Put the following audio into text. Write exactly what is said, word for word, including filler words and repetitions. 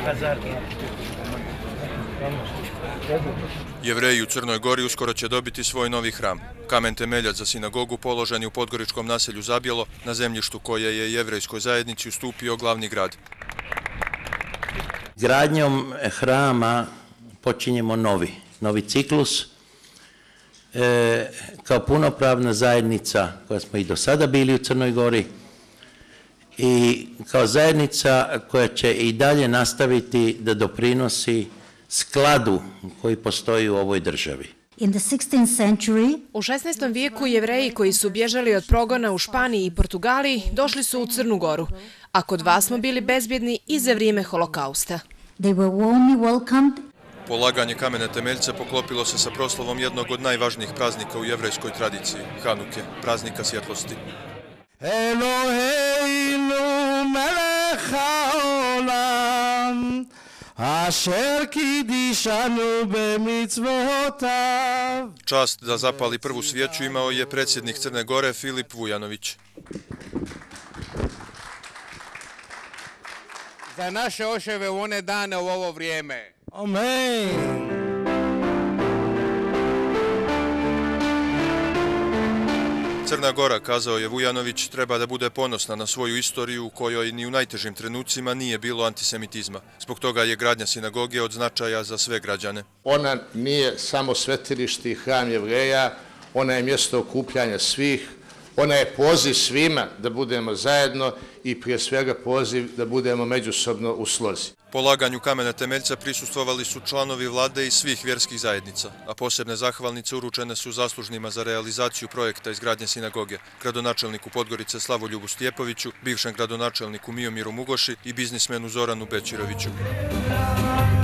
Jevreji u Crnoj Gori uskoro će dobiti svoj novi hram. Kamen temeljac za sinagogu položen je u podgoričkom naselju Zabjelo, na zemljištu koje je jevrejskoj zajednici ustupio glavni grad. Gradnjom hrama počinjemo novi, novi ciklus. E, kao punopravna zajednica koja smo i do sada bili u Crnoj Gori i kao zajednica koja će i dalje nastaviti da doprinosi skladu koji postoji u ovoj državi. In the sixteenth century, U šesnaestom vijeku Jevreji koji su bježali od progona u Španiji i Portugaliji došli su u Crnu Goru, a kod vas smo bili bezbjedni i za vrijeme holokausta. they were warmly welcomed. Polaganje kamene temeljca poklopilo se sa proslavom jednog od najvažnijih praznika u jevrejskoj tradiciji, Hanuke, praznika svjetlosti. Eloheinu melech haolam, asher kidishanu bemitzvotav. Čast da zapali prvu svijeću imao je predsjednik Crne Gore Filip Vujanović. Za naše očeve u one dane u ovo vrijeme. Amen. Crna Gora, kazao je Vujanović, treba da bude ponosna na svoju istoriju u kojoj ni u najtežim trenucima nije bilo antisemitizma. Zbog toga je gradnja sinagoge od značaja za sve građane. Ona nije samo svetilište i hram Jevreja, ona je mjesto okupljanja svih, ona je poziv svima da budemo zajedno i prije svega poziv da budemo međusobno u slozi. Polaganju kamena temeljca prisustvovali su članovi vlade i svih vjerskih zajednica, a posebne zahvalnice uručene su zaslužnima za realizaciju projekta izgradnje sinagoge, gradonačelniku Podgorice Slavoljubu Stjepoviću, bivšem gradonačelniku Miomiru Mugoši i biznismenu Zoranu Bećiroviću.